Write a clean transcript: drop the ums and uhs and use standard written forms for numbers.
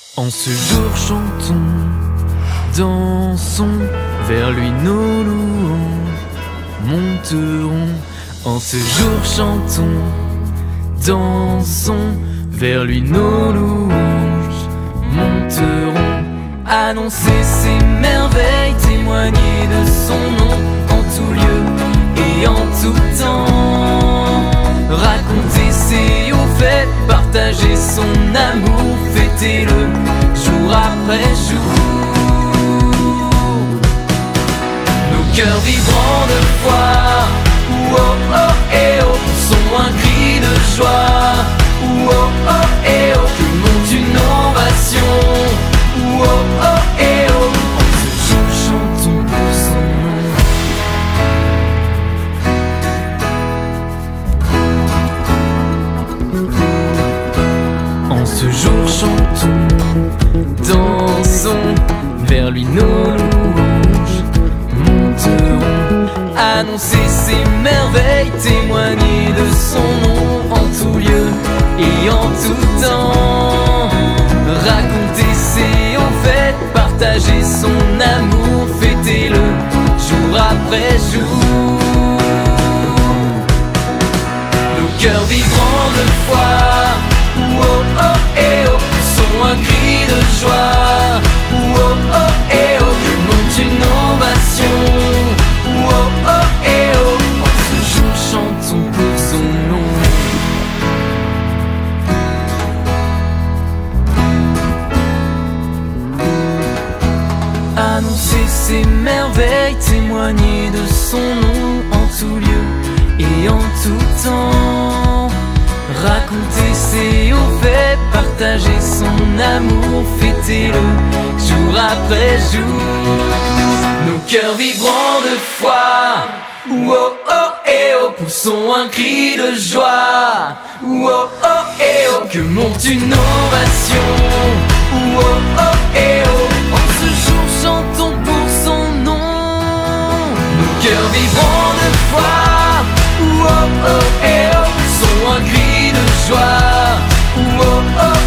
En ce jour chantons, dansons, vers lui nos louanges monteront. En ce jour chantons, dansons, vers lui nos louanges monteront. Annoncer ses merveilles, témoigner de son nom en tout lieu et en tout temps. Raconter ses hauts faits, partager son amour, fêtez-le jour après jour. Nos cœurs vibrants de foi, oh oh eh oh, sont un cri de joie. Oh oh eh oh, que monte une ovation. Oh oh eh oh, en ce jour chantons pour son nom. En ce jour chantons, dansons, vers lui nos louanges monteront. Annoncer ses merveilles, témoigner de son nom en tout lieu et en tout temps. Raconter ses hauts faits, partager son amour, fêtez-le jour après jour. Nos cœurs vibrants de foi, oh oh eh oh, sont un cri de joie. Oh oh eh oh, que monte une ovation. Oh oh eh oh, en ce jour chantons pour son nom. Annoncer ses merveilles, témoigner de son nom en tout lieu et en tout temps. Raconter ses hauts faits, partager son amour, fêtez-le jour après jour. Nos cœurs vibrants de foi, oh oh eh oh, poussons un cri de joie. Oh oh eh oh, que monte une ovation. Oh oh eh oh, en ce jour chantons pour son nom. Nos cœurs vibrants de foi, oh oh eh oh, poussons un cri de joie. Oh oh